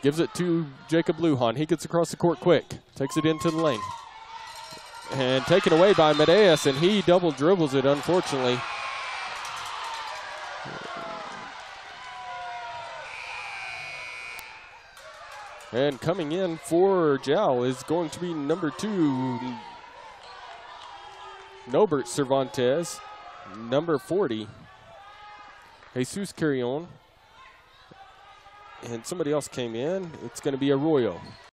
Gives it to Jacob Lujan. He gets across the court quick. Takes it into the lane. And taken away by Medeas, and he double dribbles it, unfortunately. And coming in for Jow is going to be number 2, Nobert Cervantes. Number 40, Jesus Carrion. And somebody else came in. It's going to be Arroyo.